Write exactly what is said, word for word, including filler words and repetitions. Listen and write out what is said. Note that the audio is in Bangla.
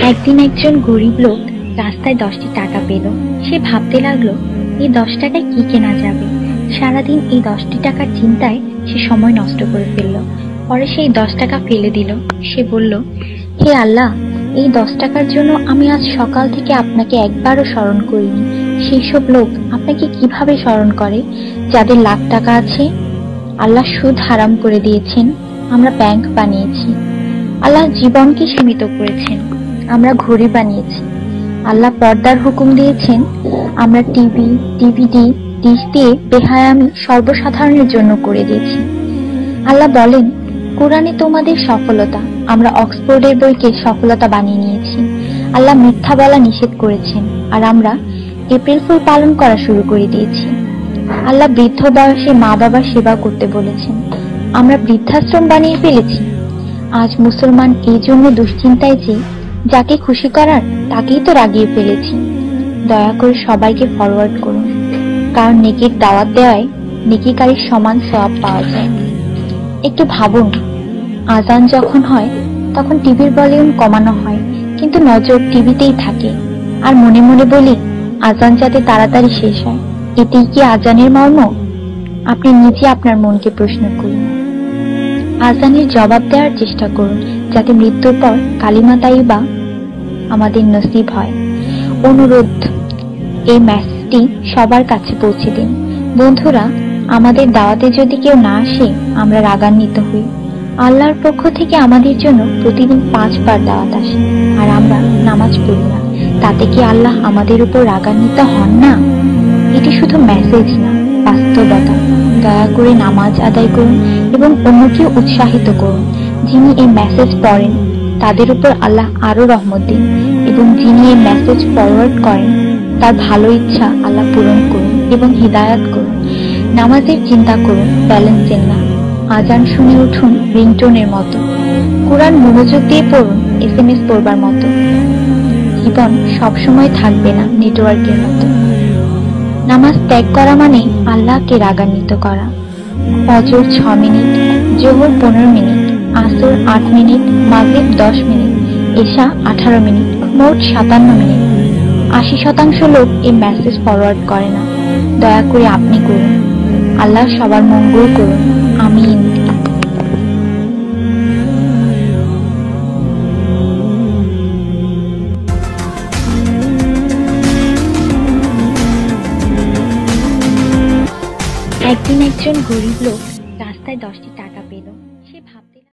একদিন একজন গরিব লোক রাস্তায় দশটি টাকা পেল। সে ভাবতে লাগলো, এই দশ টাকায় কি কেনা যাবে। সারাদিন এই দশটি টাকার চিন্তায় সে সময় নষ্ট করে ফেললো। পরে সেই দশ টাকা ফেলে দিল। সে বলল, হে আল্লাহ, এই দশ টাকার জন্য আমি আজ সকাল থেকে আপনাকে একবারও স্মরণ করিনি। সেই সব লোক আপনাকে কিভাবে স্মরণ করে যাদের লাখ টাকা আছে? আল্লাহ সুদ হারাম করে দিয়েছেন, আমরা ব্যাংক বানিয়েছি। আল্লাহ জীবনকে সীমিত করেছেন, আমরা ঘড়ি বানিয়েছি। আল্লাহ পর্দার হুকুম দিয়েছেন, আমরা টিভি, ডিভিডি, ডিশ দিয়ে বেহায়ামি সর্বসাধারণের জন্য করে দিয়েছি। আল্লাহ বলেন, কোরআনে তোমাদের সফলতা, আমরা অক্সফোর্ডের বইকে সফলতা বানিয়ে নিয়েছি। আল্লাহ মিথ্যা বলা নিষেধ করেছেন, আর আমরা এপ্রিল ফুল পালন করা শুরু করে দিয়েছি। আল্লাহ বৃদ্ধ বয়সে মা বাবার সেবা করতে বলেছেন, আমরা বৃদ্ধাশ্রম বানিয়ে ফেলেছি। আজ মুসলমান এই জন্য দুশ্চিন্তায় যে যাকে খুশি করার তাকেই তো রাগিয়ে ফেলেছি। দয়া করে সবাইকে ফরওয়ার্ড করুন, কারণ নেকির দাওয়াত দেওয়ায় নেকিকারীর সমান সওয়াব পাওয়া যায়। একটু ভাবুন, আজান যখন হয় তখন টিভির ভলিউম কমানো হয়, কিন্তু নজর টিভিতেই থাকে। আর মনে মনে বলি, আজান যাতে তাড়াতাড়ি শেষ হয়, এতেই কি আজানের মর্ম? আপনি নিজে আপনার মনকে প্রশ্ন করুন। আজানের জবাব দেওয়ার চেষ্টা করুন, যাতে মৃত্যুর পর কালিমা তাইয়্যিবা আমাদের নসিব হয়। অনুরোধ, এই মেসেজটি সবার কাছে পৌঁছে দিন। বন্ধুরা, আমাদের দাওয়াতে যদি কেউ না আসে, আমরা রাগান্বিত হই। আল্লাহর পক্ষ থেকে আমাদের জন্য প্রতিদিন পাঁচবার দাওয়াত আসে, আর আমরা নামাজ পড়ি না। তাতে কি আল্লাহ আমাদের উপর রাগান্বিত হন না? এটি শুধু মেসেজ না, বাস্তবতা। দয়া করে নামাজ আদায় করুন এবং অন্যকে উৎসাহিত করুন। যিনি এই মেসেজ পড়েন তাদের উপর আল্লাহ আরো রহমত দিন, এবং যিনি এই মেসেজ ফরওয়ার্ড করেন তার ভালো ইচ্ছা আল্লাহ পূরণ করুন এবং হিদায়াত করুন। নামাজের চিন্তা করুন, ব্যালেন্সের না। আজান শুনে উঠুন রিংটোনের মতো। কোরআন মনোযোগ দিয়ে পড়ুন এস এম এস পড়বার মতো। জীবন সবসময় থাকবে না নেটওয়ার্কের মতো। নামাজ ত্যাগ করা মানে আল্লাহকে রাগান্বিত করা। ফজর ছ মিনিট, জোহর পনেরো মিনিট, আসর আট মিনিট, মাগরিব দশ মিনিট, এশা আঠারো মিনিট, মোট সাতান্ন মিনিট। আশি শতাংশ লোক এই মেসেজ ফরওয়ার্ড করে না। দয়া করে আপনি করুন। আল্লাহ সবার মঙ্গল করুন, আমিন। একদিন একজন গরিব লোক রাস্তায় দশটি